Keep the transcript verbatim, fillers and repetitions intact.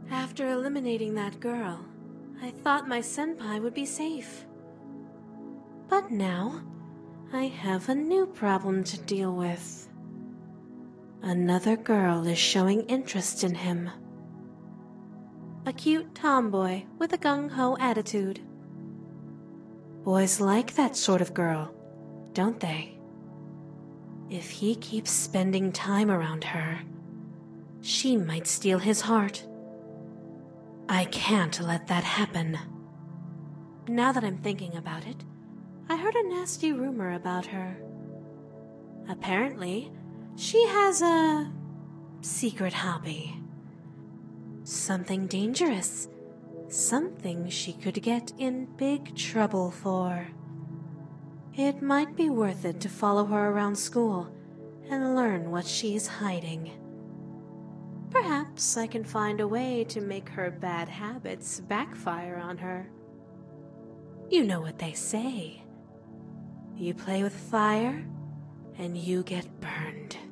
After eliminating that girl, I thought my senpai would be safe. But now, I have a new problem to deal with. Another girl is showing interest in him. A cute tomboy with a gung-ho attitude. Boys like that sort of girl, don't they? If he keeps spending time around her, she might steal his heart. I can't let that happen. Now that I'm thinking about it, I heard a nasty rumor about her. Apparently, she has a secret hobby. Something dangerous. Something she could get in big trouble for. It might be worth it to follow her around school and learn what she's hiding. Perhaps I can find a way to make her bad habits backfire on her. You know what they say. You play with fire, and you get burned.